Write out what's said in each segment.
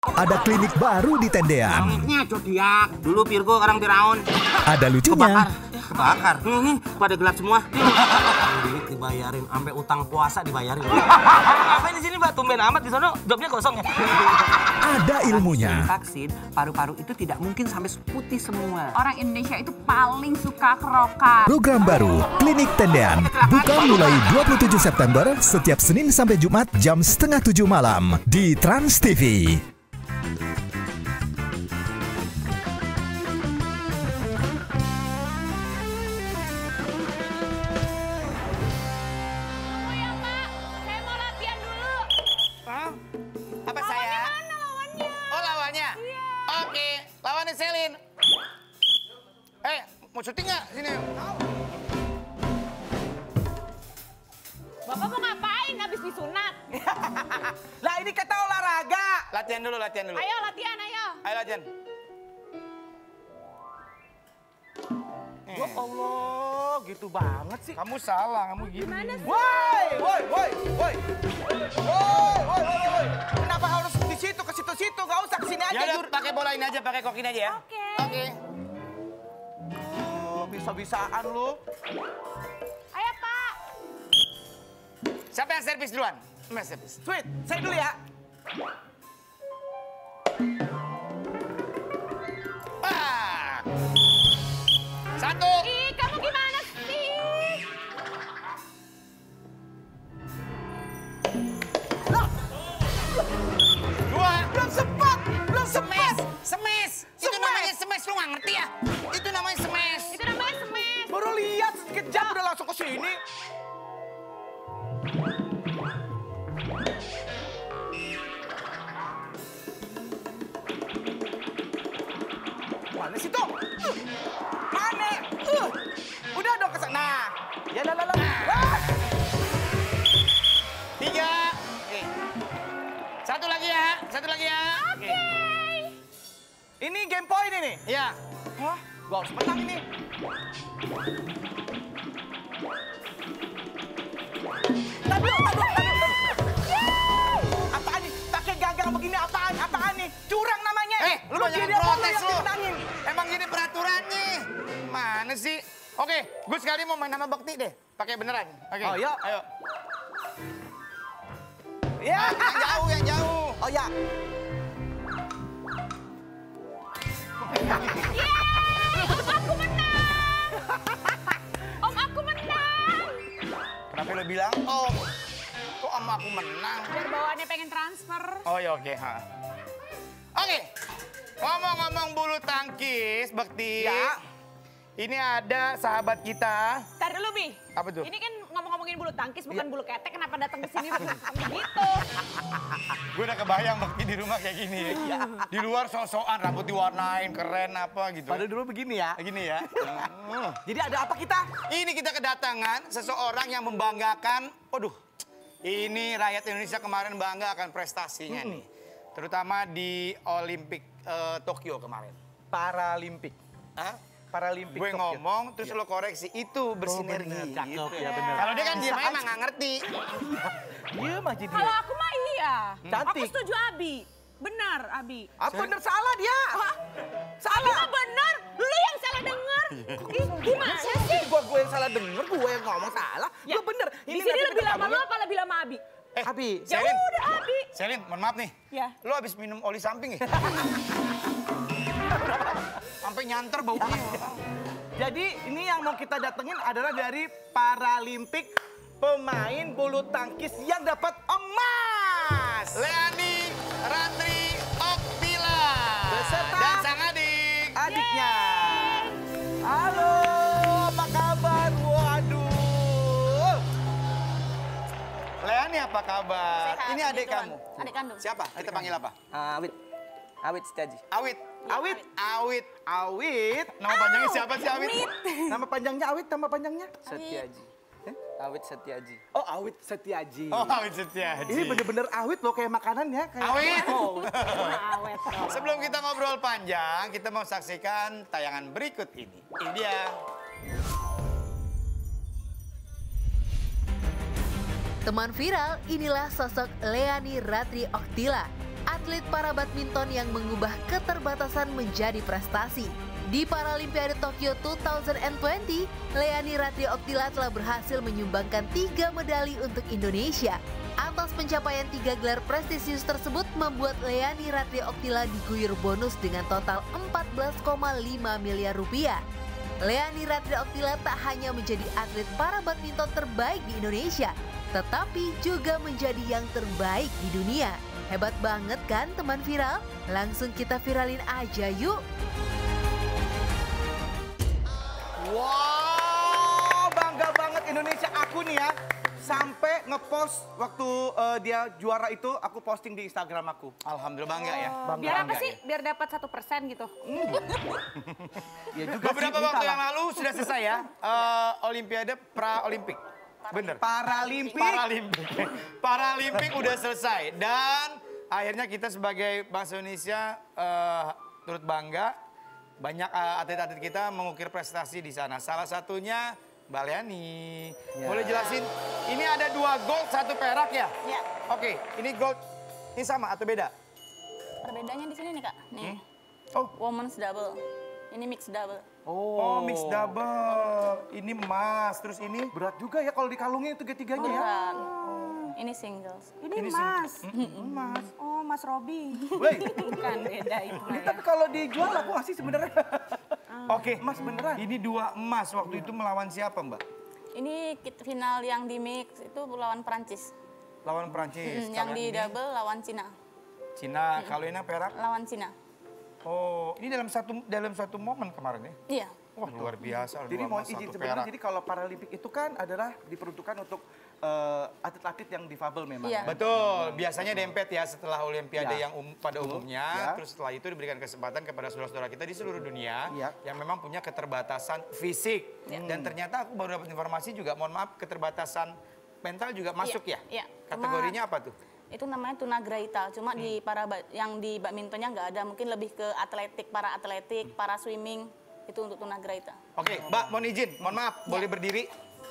Ada klinik baru di Tendean. Kliniknya zodiak. Dulu Virgo, orang Firaun. Ada lucunya. Kebakar. Nih, pada gelap semua. Duit dibayarin, sampai utang puasa dibayarin. Apa di sini, Mbak? Tumben amat di sono, jobnya kosong ya. Ada ilmunya. Vaksin, paru-paru itu tidak mungkin sampai putih semua. Orang Indonesia itu paling suka kerokan. Program baru, Klinik Tendean. Buka mulai 27 September setiap Senin sampai Jumat jam 6:30 malam di Trans TV. Apa saya? Mana lawannya? Oh, lawannya? Iya. Oke, lawannya Selin. Mau syuting nggak? Sini. Bapak mau ngapain habis disunat? Lah ini kata olahraga. Latihan dulu. Ayo latihan, ayo. Ayo latihan. Ya Allah, gitu banget sih. Kamu salah, kamu gini. Gimana sih? Woi. Kenapa harus di situ ke situ-situ? Gak usah ke sini aja. Ya udah, pakai bola ini aja, pakai kok ini aja ya. Oke. Oh, bisa-bisaan lu. Ayo, Pak. Siapa yang servis duluan? Mas servis. Sweet, saya dulu ya. Satu. Ih, kamu gimana sih? Dua. Belum sempat. Smash. Itu namanya smash, lu nggak ngerti ya? Itu namanya smash. Itu namanya smash. Baru lihat sekejap udah langsung ke sini. Mana sih tuh? Mana? Udah dong kesana. Ya lah. Tiga. Oke. Satu lagi ya. Oke. Ini game point ini. Iya. Wah, gua harus menang ini. Taduh. Apaan nih? Pakai gagang begini apaan nih? Curang namanya. Lu banyak dia protes yang lu. dimenangin. Emang gini peraturannya. Mana sih? Oke, gue sekali mau main nama Bekti deh. Pakai beneran. Oke. Oh, yuk. Ayo. Ya. Yang jauh. Oh ya. Om, aku menang. Kenapa lo bilang om? Kok sama aku menang? Biar bawaannya pengen transfer. Oh ya oke. Oke. Ngomong-ngomong bulu tangkis, Bekti. Ya. Ini ada sahabat kita. Ntar dulu, Bi. Apa tuh? Ini kan ngomongin bulu tangkis, bukan bulu ketek. Kenapa datang ke sini begitu? Gue udah kebayang Bekti di rumah kayak gini. Di luar sok-sokan, rambut diwarnain, keren apa gitu. Pada dulu begini ya. Gini ya. Jadi ada apa kita? Ini kita kedatangan seseorang yang membanggakan. Waduh, ini rakyat Indonesia kemarin bangga akan prestasinya nih. Terutama di Olimpik Tokyo kemarin. Paralimpik. Hah? Paralimpik. Gue ngomong, terus lo koreksi. Itu bersinergi. bener, cakep, gitu. ya bener. Kalau dia kan Bisa dia aja. emang nggak ngerti. Iya mah jadi. Kalau aku mah iya. Cantik. Aku setuju Abi. Benar, Abi. Apa bener salah dia? Abi mah benar. Lu yang salah dengar. Ih, gimana sih? Gue yang salah denger, gue yang ngomong salah. Ya, Gue bener. Di sini lebih lama lu apa lebih lama Abi? Abi. Ya Selin. udah Abi. Selin, mohon maaf nih. Ya. Lo habis minum oli samping ya? Sampai nyanter baunya. Jadi ini yang mau kita datengin adalah dari Paralimpik, pemain bulu tangkis yang dapat emas. Leani Ratri Oktila. Beserta Dan sang adik. adiknya. Halo, apa kabar? Waduh. Leani apa kabar? Sehat, Ini adik puji Tuhan. kamu. Adik kandung. Siapa? Kita panggil apa? Awit Setiaji. Awit. Awit. Nama panjangnya siapa sih Awit? Nama panjangnya Awit, nama panjangnya? Setiaji. Awit Setiaji. Oh, Awit Setiaji. Oh, Awit Setiaji. Ini bener-bener awit loh kayak makanannya. Kayak Awit. Oh. Awet. Sebelum kita ngobrol panjang, kita mau saksikan tayangan berikut ini. Ini dia. Teman viral, inilah sosok Leani Ratri Oktila. atlet para badminton yang mengubah keterbatasan menjadi prestasi. Di Paralimpiade Tokyo 2020, Leani Ratri Oktila telah berhasil menyumbangkan 3 medali untuk Indonesia. Atas pencapaian 3 gelar prestisius tersebut membuat Leani Ratri Oktila diguyur bonus dengan total 14,5 miliar rupiah. Leani Ratri Oktila tak hanya menjadi atlet para badminton terbaik di Indonesia, tetapi juga menjadi yang terbaik di dunia. Hebat banget kan teman viral? Langsung kita viralin aja yuk! Wow, bangga banget Indonesia. Aku nih ya, sampai ngepost waktu dia juara itu, aku posting di Instagram aku. Alhamdulillah bangga ya. Biar apa sih? Biar dapat 1% gitu. Ya juga Beberapa sih, waktu bisa yang lah. lalu sudah selesai ya, Olimpiade Pra-Olimpik. Bener? Paralimpik. Paralimpik udah selesai. Dan akhirnya kita sebagai bangsa Indonesia turut bangga. Banyak atlet-atlet kita mengukir prestasi di sana. Salah satunya Mbak Leani. Boleh jelasin? Ini ada 2 gold, 1 perak ya? Ya. Oke, ini gold. Ini sama atau beda? Perbedaannya di sini nih Kak. Nih. Oh. Women's double. Ini mixed double. Oh, mix double. Ini emas, terus ini Berat juga ya kalau dikalungin itu tiga-tiganya ya. Bukan. Ini singles. Ini Mas. Mas. Oh, Mas Robi. Woi, Bukan beda itu. ini tapi kalau dijual aku ngasih sebenarnya. Oke, Emas beneran. Ini 2 emas. Waktu itu melawan siapa, Mbak? Ini final yang di mix itu lawan Prancis. Lawan Prancis. Yang Kalau di ini double lawan Cina. Cina. Kalau ini perak? Lawan Cina. Oh, ini dalam satu momen kemarin ya? Iya. Wah, luar biasa. Jadi 2 mau emas, izin 1 sebenarnya, perak. jadi kalau Paralimpik itu kan adalah diperuntukkan untuk atlet-atlet yang difabel memang. Iya. Betul, biasanya dempet ya setelah Olimpiade Ya. yang pada umumnya, Ya. terus setelah itu diberikan kesempatan kepada saudara-saudara kita di seluruh dunia Ya. yang memang punya keterbatasan fisik. Dan ternyata aku baru dapat informasi juga, mohon maaf, keterbatasan mental juga masuk ya? Iya. Kategorinya apa tuh? Itu namanya tunagrahita. Cuma di yang di badmintonnya nggak ada. Mungkin lebih ke atletik, para swimming. Itu untuk tunagrahita. Oke, Mbak, mohon izin, mohon maaf, boleh berdiri?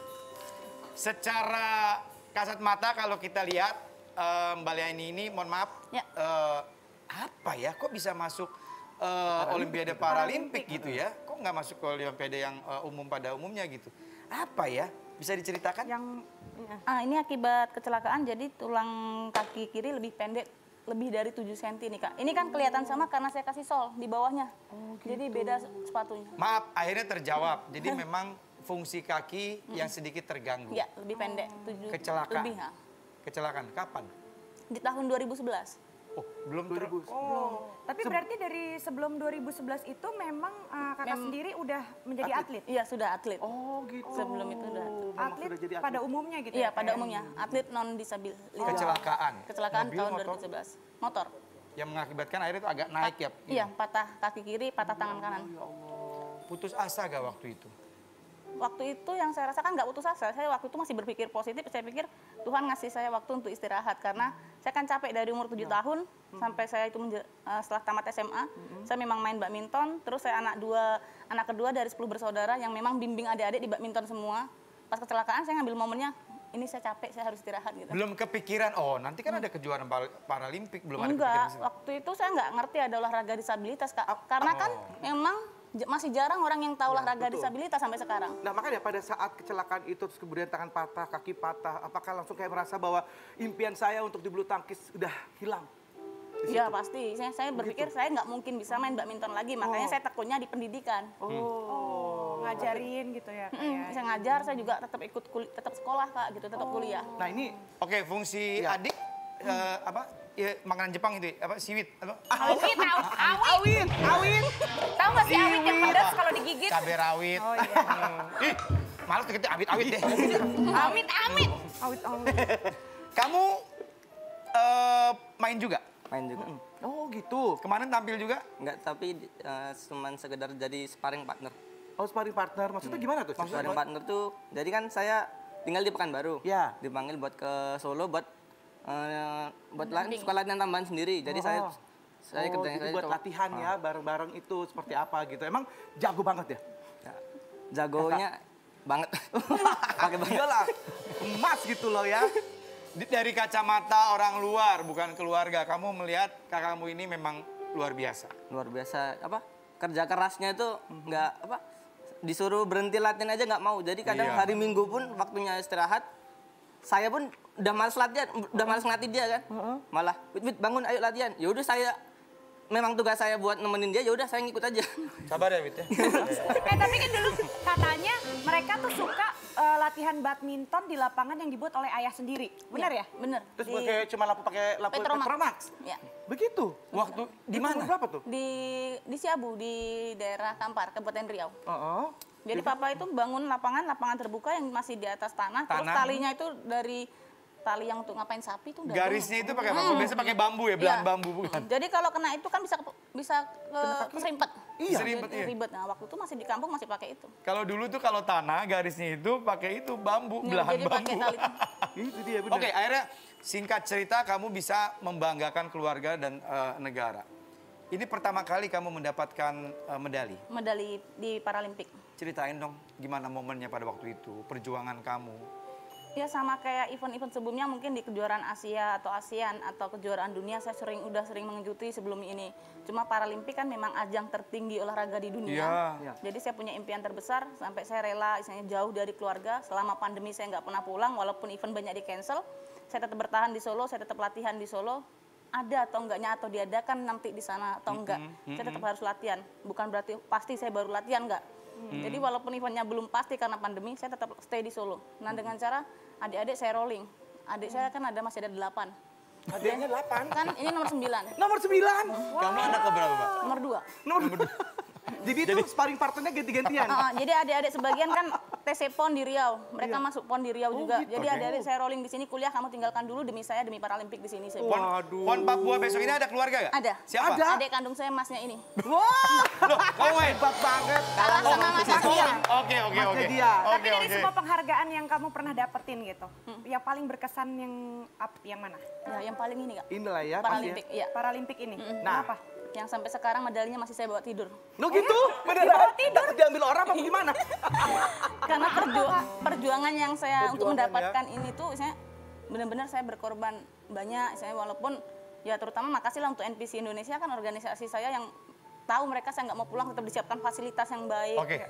Secara kasat mata kalau kita lihat Mbak Leani ini, mohon maaf, Ya. apa ya, kok bisa masuk Olimpiade Paralimpik gitu ya? Kok nggak masuk ke Olimpiade yang umum pada umumnya gitu? Apa ya? Bisa diceritakan? Yang Ini akibat kecelakaan, jadi tulang kaki kiri lebih pendek, lebih dari 7 cm nih Kak. Ini kan kelihatan sama karena saya kasih sol di bawahnya. Jadi beda sepatunya. Maaf, akhirnya terjawab. Jadi memang fungsi kaki yang sedikit terganggu. Ya, lebih pendek. 7 Kecelakaan. lebih. Kecelakaan, kapan? Di tahun 2011. Oh, belum Tapi berarti dari sebelum 2011 itu memang kakak sendiri udah menjadi atlet? Iya, sudah atlet. Oh gitu. Sebelum itu udah atlet. memang Atlet sudah jadi pada umumnya gitu Iya, ya? pada umumnya. Atlet non-disabilitas. Kecelakaan. Kecelakaan Mobil, tahun motor? 2011. Motor. Yang mengakibatkan akhirnya itu agak naik ya? Iya, patah kaki kiri, patah tangan kanan. Putus asa gak waktu itu? Waktu itu yang saya rasakan nggak putus asa. Saya waktu itu masih berpikir positif. Saya pikir Tuhan ngasih saya waktu untuk istirahat. Karena saya kan capek dari umur 7 tahun. Sampai saya itu setelah tamat SMA. Saya memang main badminton. Terus saya anak kedua dari 10 bersaudara yang memang bimbing adik-adik di badminton semua. Pas kecelakaan saya ngambil momennya, ini saya capek, saya harus istirahat gitu. Belum kepikiran, oh nanti kan ada kejuaraan Paralimpik, belum ada Enggak, kepikiran. Gitu. waktu itu saya nggak ngerti ada olahraga disabilitas, Kak. Karena kan memang masih jarang orang yang tahu olahraga disabilitas sampai sekarang. Nah makanya pada saat kecelakaan itu terus kemudian tangan patah, kaki patah, apakah langsung kayak merasa bahwa impian saya untuk di bulu tangkis udah hilang? Iya pasti, saya berpikir saya nggak mungkin bisa main badminton lagi, makanya saya tekunnya di pendidikan. Ngajarin gitu ya? Saya ngajar, saya juga tetap tetap sekolah Kak, gitu, tetap kuliah. Nah ini Oke, fungsi adik apa? Ya, makanan Jepang itu, apa? Siwit, apa? Awit. Tahu nggak sih awit yang pedas kalau digigit? Cabai rawit. Oh iya. Ih, males deket awit-awit deh. Awit. Awit. Kamu main juga? Main juga. oh gitu. Kemarin tampil juga? Enggak, tapi cuman sekedar jadi sparring partner. Oh sparring partner, maksudnya gimana tuh? Sparring partner tuh, jadi kan saya tinggal di Pekanbaru. Ya. Dipanggil buat ke Solo buat suka latihan tambahan sendiri. Jadi saya kerjanya jadi saya buat itu, latihan ya bareng-bareng itu seperti apa gitu. Emang jago banget ya? ya, jagonya banget. Pakai banget. Iyalah, emas gitu loh ya. Dari kacamata orang luar, bukan keluarga, kamu melihat kakakmu ini memang luar biasa. Luar biasa apa? Kerja kerasnya itu nggak apa? Disuruh berhenti latihan aja nggak mau. Jadi kadang Iya. hari Minggu pun waktunya istirahat, saya pun udah malas latihan, udah malas ngelatih dia kan. Malah, Wit, bangun ayo latihan. Ya udah saya memang tugas saya buat nemenin dia, ya udah saya ngikut aja. Sabar ya, Wit ya. Tapi kan dulu katanya mereka tuh suka latihan badminton di lapangan yang dibuat oleh ayah sendiri. Benar ya? Bener. Terus pakai cuma pakai lampu Petromax. Petromax. Ya. Begitu. Waktu di Itu umur mana? berapa tuh? Di Siabu, di daerah Kampar, Kabupaten Riau. Heeh. Jadi papa itu bangun lapangan terbuka yang masih di atas tanah. Terus Tanah. talinya itu dari tali yang untuk ngapain sapi itu udah Garisnya itu pakai apa? Biasa pakai bambu ya, belahan Iya. bambu bukan? Jadi kalau kena itu kan bisa keserimpet. Iya. Seribet, iya. Ribet. Nah, waktu itu masih di kampung masih pakai itu. Kalau dulu tuh kalau tanah garisnya itu pakai itu bambu, belahan Jadi pakai bambu. tali. Itu dia benar. Oke, akhirnya singkat cerita kamu bisa membanggakan keluarga dan negara. Ini pertama kali kamu mendapatkan medali. Medali di Paralimpik. Ceritain dong gimana momennya pada waktu itu, perjuangan kamu. Ya sama kayak event-event sebelumnya mungkin di kejuaraan Asia atau ASEAN atau kejuaraan dunia saya udah sering mengikuti sebelum ini. Cuma Paralimpik kan memang ajang tertinggi olahraga di dunia. Iya. Jadi saya punya impian terbesar sampai saya rela misalnya jauh dari keluarga. Selama pandemi saya nggak pernah pulang walaupun event banyak di cancel. Saya tetap bertahan di Solo, saya tetap latihan di Solo. Ada atau enggaknya atau diadakan nanti di sana atau enggak. Saya tetap harus latihan. Bukan berarti pasti saya baru latihan enggak. Jadi walaupun eventnya belum pasti karena pandemi, saya tetap stay di Solo. Nah dengan cara adik-adik saya rolling. Adik saya kan masih ada 8. Adiknya 8. Kan ini nomor 9. Nomor 9. Kamu anak keberapa, Pak? Nomor 2. Nomor Jadi itu sparring partnernya ganti-gantian. Jadi adik-adik sebagian kan TC PON di Riau. Mereka masuk PON di Riau juga. gitu. Jadi adik-adik saya rolling di sini kuliah, kamu tinggalkan dulu demi saya, demi Paralimpik di sini. Saya Pon, bilang. Waduh. Pon Papua besok ini ada keluarga gak? Ada. Siapa? Ada. Adik kandung saya masnya ini. Wah, Loh, kamu main? hebat banget. Kalah sama masnya dia. Oke, oke, Masnya oke. dia. Tapi dari semua penghargaan yang kamu pernah dapetin gitu, yang paling berkesan yang mana? Ya, yang paling ini Kak. Inilah ya. Paralimpik, iya. Paralimpik ini. Nah. Kenapa? Yang sampai sekarang medalinya masih saya bawa tidur. Lo gitu? Beneran? Takut diambil orang apa gimana? Karena perjuangan yang saya untuk Perjuangan, mendapatkan ini tuh saya benar-benar saya berkorban banyak. Saya walaupun ya terutama makasih lah untuk NPC Indonesia kan organisasi saya yang tahu mereka saya nggak mau pulang tetap disiapkan fasilitas yang baik. Oke,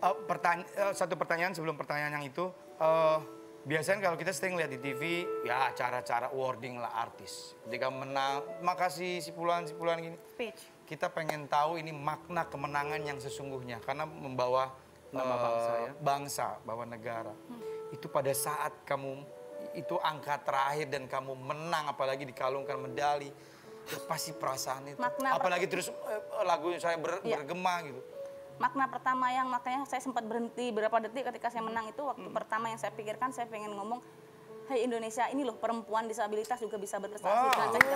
satu pertanyaan sebelum pertanyaan yang itu. Biasanya kalau kita sering lihat di TV, ya cara-cara wording lah artis. Ketika menang, makasih si Pulan gini. Speech. Kita pengen tahu ini makna kemenangan yang sesungguhnya. Karena membawa Nama bangsa ya. bangsa, bawa negara. Itu pada saat kamu, itu angka terakhir dan kamu menang, apalagi dikalungkan medali. Apa sih perasaan itu? Makna Apalagi terus lagunya saya Iya. bergema gitu. Makna pertama yang makanya saya sempat berhenti beberapa detik ketika saya menang itu waktu pertama yang saya pikirkan saya pengen ngomong, "Hei Indonesia, ini loh perempuan disabilitas juga bisa berprestasi."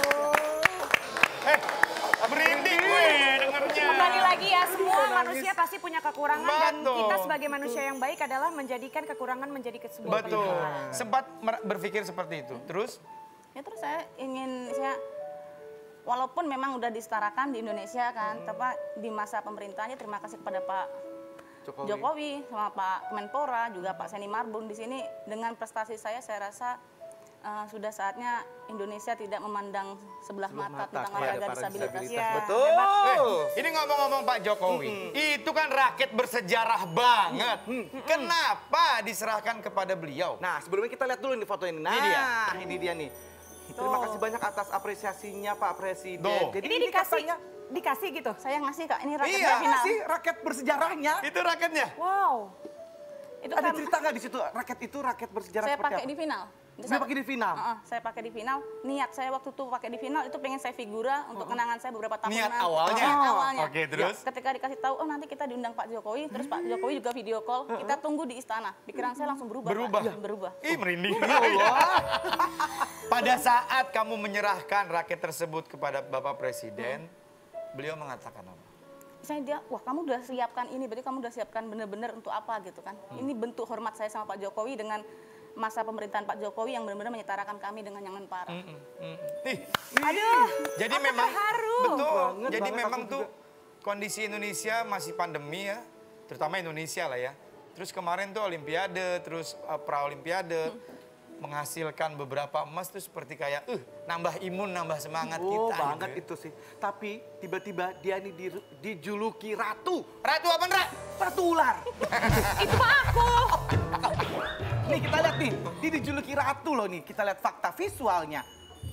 Merinding gue dengernya. Kembali lagi ya, semua manusia pasti punya kekurangan dan Betul. kita sebagai manusia yang baik adalah menjadikan kekurangan menjadi sebuah Betul. kelebihan. Sempat berpikir seperti itu. Terus? Ya terus saya walaupun memang udah disetarakan di Indonesia kan, tapi di masa pemerintahannya terima kasih kepada Pak Jokowi sama Pak Menpora juga Pak Seni Marbun di sini dengan prestasi saya rasa sudah saatnya Indonesia tidak memandang sebelah mata tentang olahraga disabilitas. Ya, Betul. Ini ngomong-ngomong Pak Jokowi, itu kan raket bersejarah banget. Kenapa diserahkan kepada beliau? Nah, sebelumnya kita lihat dulu nih foto ini. Nah, ini dia nih. Terima kasih banyak atas apresiasinya Pak Presiden. Tuh. Jadi Ini katanya dikasih gitu. Saya ngasih Kak, ini raket Iya. final. kasih raket bersejarahnya. Itu raketnya. Wow. Itu Ada kan cerita nggak di situ raket itu raket bersejarah saya seperti pakai apa? di final. Saya pakai di final. Saya pakai di final. Niat saya waktu itu pakai di final itu pengen saya figura untuk kenangan saya beberapa tahunan. Niat awalnya? Niat awalnya. Oke, terus? Ya, ketika dikasih tahu, oh nanti kita diundang Pak Jokowi, terus Pak Jokowi juga video call, kita tunggu di istana. Pikiran saya langsung berubah. Berubah? Pak. Berubah. Ih, merinding. Pada saat kamu menyerahkan raket tersebut kepada Bapak Presiden, beliau mengatakan apa? Misalnya dia, wah kamu udah siapkan ini, berarti kamu udah siapkan bener-bener untuk apa gitu kan. Ini bentuk hormat saya sama Pak Jokowi dengan masa pemerintahan Pak Jokowi yang benar-benar menyetarakan kami dengan yang parah. Aduh. Jadi aku memang terharu. betul. Banget, Jadi banget memang aku tuh kondisi Indonesia masih pandemi ya, terutama Indonesia lah ya. Terus kemarin tuh Olimpiade, terus Praolimpiade. menghasilkan beberapa emas tuh seperti kayak nambah imun, nambah semangat Oh kita. banget gitu. itu sih. Tapi tiba-tiba dia ini dijuluki ratu. Ratu apa, Ndra? Ratu ular. Itu mah aku. Nih kita lihat nih, dia dijuluki ratu loh nih. Kita lihat fakta visualnya.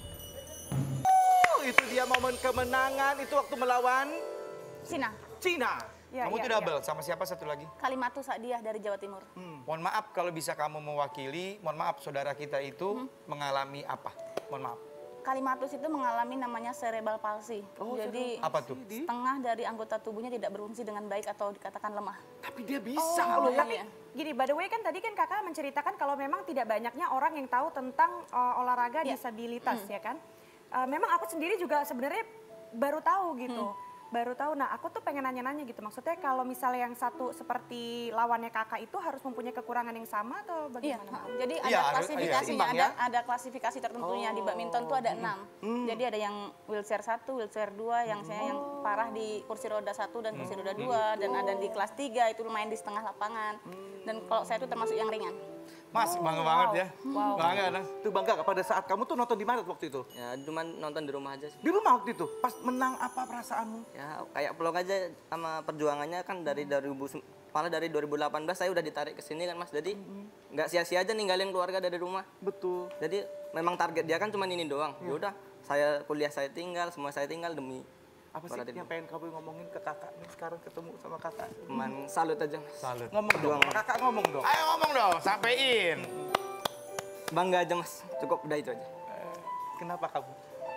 Itu dia momen kemenangan, itu waktu melawan Cina, Cina. Ya, Kamu ya, tuh ya. double, sama siapa satu lagi? Kalimatu Sa'diyah dari Jawa Timur. Mohon maaf kalau bisa kamu mewakili, mohon maaf saudara kita itu mengalami apa? Mohon maaf. Kalimatus itu mengalami namanya cerebral palsy. Jadi Apa tuh? setengah dari anggota tubuhnya tidak berfungsi dengan baik atau dikatakan lemah. Tapi dia bisa loh ya. Tapi gini, by the way kan tadi kan kakak menceritakan kalau memang tidak banyaknya orang yang tahu tentang olahraga disabilitas ya kan. Memang aku sendiri juga sebenarnya baru tahu gitu. Baru tahu, nah aku tuh pengen nanya-nanya gitu. Maksudnya kalau misalnya yang satu seperti lawannya kakak itu harus mempunyai kekurangan yang sama atau Iya, bagaimana? jadi Iya, ada harus- klasifikasinya, seimbang ya. ada klasifikasi tertentunya di badminton tuh ada 6. Jadi ada yang wheelchair 1, wheelchair 2, yang saya yang parah di kursi roda 1 dan kursi roda 2, dan ada di kelas 3 itu main di setengah lapangan. Dan kalau saya itu termasuk yang ringan. Mas, bangga banget ya. Bangga dong. Itu bangga nggak pada saat kamu tuh nonton di mana waktu itu? Ya cuma nonton di rumah aja sih. Di rumah waktu itu, pas menang apa perasaanmu? Ya kayak vlog aja sama perjuangannya kan dari 2018 saya udah ditarik ke sini kan Mas. Jadi nggak sia-sia aja ninggalin keluarga dari rumah. Betul. Jadi memang target dia kan cuma ini doang. Ya udah, saya kuliah saya tinggal, semua saya tinggal demi Apa sih Barat yang ini. pengen kamu ngomongin ke kakak nih sekarang ketemu sama kakak? Cuman salut aja Mas. Salut. Ngomong dong, Perjuangan. kakak ngomong dong. Ayo ngomong dong, sampein. Bangga aja Mas. Cukup udah itu aja. Kenapa kamu?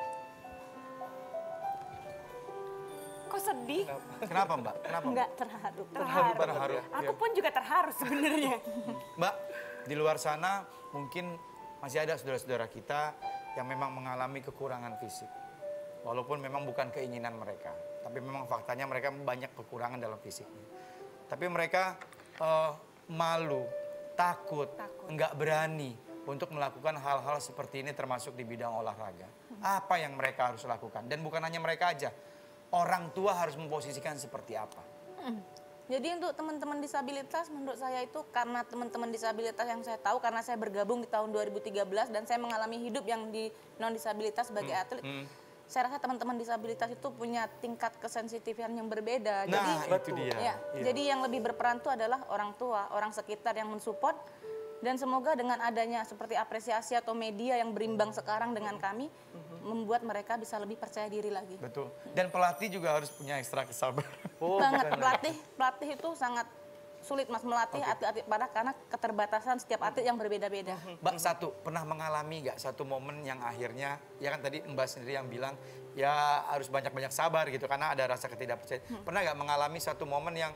Kok sedih? Kenapa Mbak? Kenapa Mbak? Enggak terharu. Terharu. Aku pun juga terharu sebenarnya. Mbak, di luar sana mungkin masih ada saudara-saudara kita yang memang mengalami kekurangan fisik. Walaupun memang bukan keinginan mereka, tapi memang faktanya mereka banyak kekurangan dalam fisiknya. Tapi mereka malu, takut, enggak berani untuk melakukan hal-hal seperti ini termasuk di bidang olahraga. Apa yang mereka harus lakukan? Dan bukan hanya mereka aja, orang tua harus memposisikan seperti apa? Jadi untuk teman-teman disabilitas menurut saya itu karena teman-teman disabilitas yang saya tahu karena saya bergabung di tahun 2013 dan saya mengalami hidup yang di non disabilitas sebagai atlet. Saya rasa teman-teman disabilitas itu punya tingkat kesensitifan yang berbeda. Nah, jadi itu dia. Ya, Iya. jadi yang lebih berperan itu adalah orang tua, orang sekitar yang mensupport. Dan semoga dengan adanya seperti apresiasi atau media yang berimbang sekarang dengan kami, membuat mereka bisa lebih percaya diri lagi. Betul. Dan pelatih juga harus punya ekstra kesabaran. Banget, pelatih itu sangat sulit Mas melatih atlet-atlet pada karena keterbatasan setiap atlet yang berbeda-beda. Mbak, satu, pernah mengalami nggak satu momen yang akhirnya, ya kan tadi Mbak sendiri yang bilang, ya harus banyak-banyak sabar gitu, karena ada rasa ketidakpercayaan. Pernah nggak mengalami satu momen yang,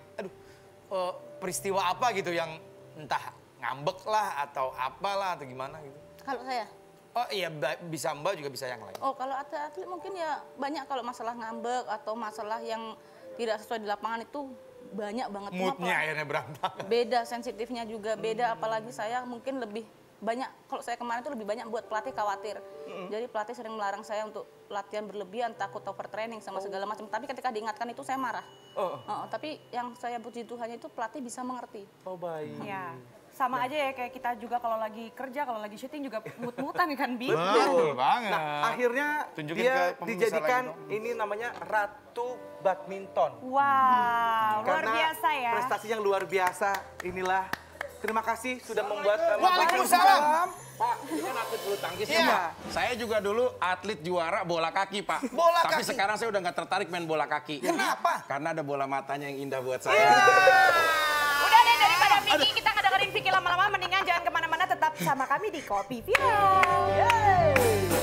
peristiwa apa gitu yang entah ngambek lah, atau apalah, atau gimana gitu? Kalau saya? Oh iya, bisa Mbak juga bisa yang lain. Oh kalau atlet-atlet mungkin ya banyak kalau masalah ngambek atau masalah yang tidak sesuai di lapangan itu banyak banget. Moodnya akhirnya berantakan. Beda, sensitifnya juga beda, apalagi saya mungkin lebih banyak, kalau saya kemarin itu lebih banyak buat pelatih khawatir. Jadi pelatih sering melarang saya untuk latihan berlebihan, takut overtraining sama segala macam. Tapi ketika diingatkan itu saya marah. Tapi yang saya puji Tuhan itu pelatih bisa mengerti. Oh baik. Ya. Sama aja ya kayak kita juga kalau lagi kerja, kalau lagi syuting juga mut-mutan kan, Bi? Betul banget. Nah, akhirnya Tunjukin dia ke pemirsa dijadikan lagi dong. ini namanya Ratu Badminton. Wow, luar Karena biasa ya. prestasi yang luar biasa inilah. Terima kasih sudah membuat Waalaikumsalam. Pak, ini kan atlet bulu tangkis ya, Iya. Pak. Saya juga dulu atlet juara bola kaki, Pak. Bola Tapi kaki? sekarang saya udah nggak tertarik main bola kaki. Kenapa? Karena ada bola matanya yang indah buat saya. Udah deh, daripada Vicky, kita nggak dengerin Vicky lama-lama, mendingan jangan kemana-mana, tetap sama kami di Kopi Viral.